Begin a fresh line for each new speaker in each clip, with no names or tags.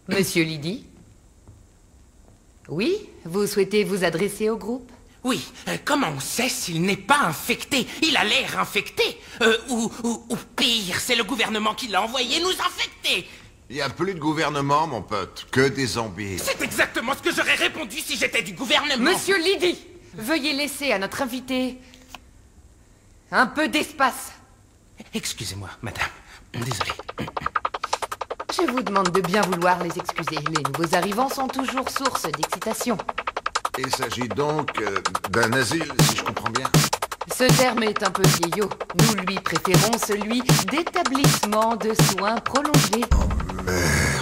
Monsieur Lydie? Oui, vous souhaitez vous adresser au groupe?
Oui, comment on sait s'il n'est pas infecté? Il a l'air infecté. Ou pire, c'est le gouvernement qui l'a envoyé nous infecter.
Il n'y a plus de gouvernement, mon pote. Que des zombies.
C'est exactement ce que j'aurais répondu si j'étais du gouvernement.
Monsieur Lydie, veuillez laisser à notre invité un peu d'espace.
Excusez-moi, madame. Désolé.
Je vous demande de bien vouloir les excuser. Les nouveaux arrivants sont toujours source d'excitation.
Il s'agit donc d'un asile, si je comprends bien.
Ce terme est un peu vieillot. Nous lui préférons celui d'établissement de soins prolongés.
Oh merde.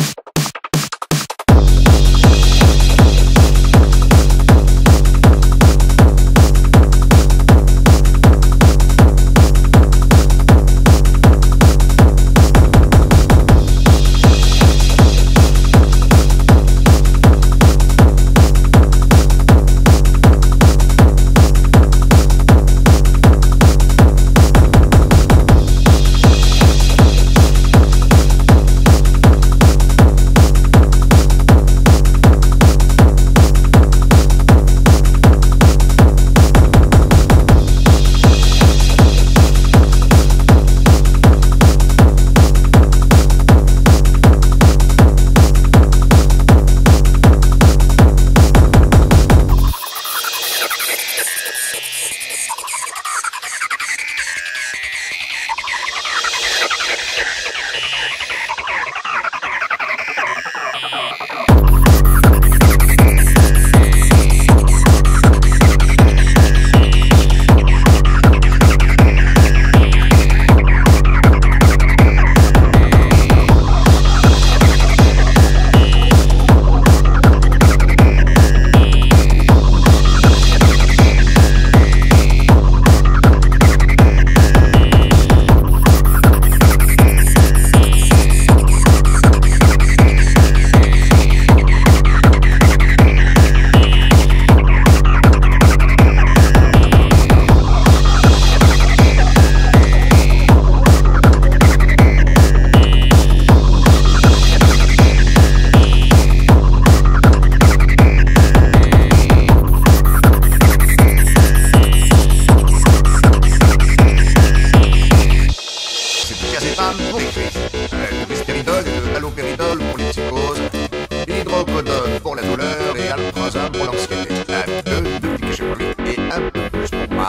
Le risperidol et le haloperidol pour les psychoses, hydrocodone pour la douleur et alprozam pour l'anxiété. Un peu depuis que j'ai pris et un peu plus pour moi.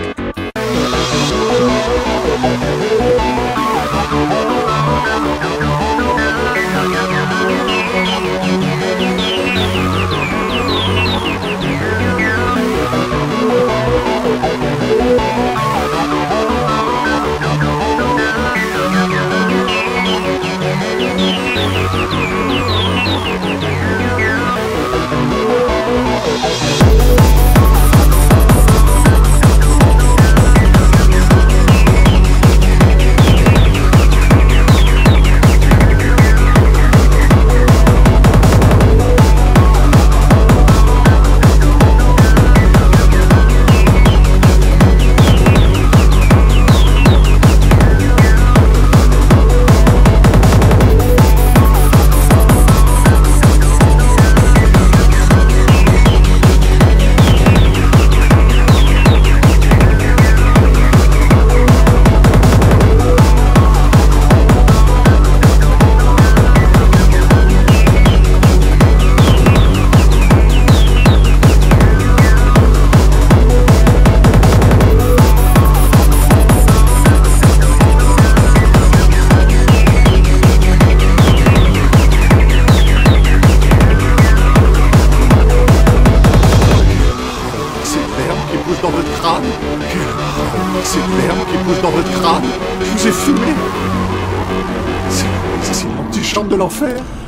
Dans votre crâne. C'est l'herbe qui pousse dans votre crâne. Je vous ai fumé. C'est l'antichambre de l'enfer.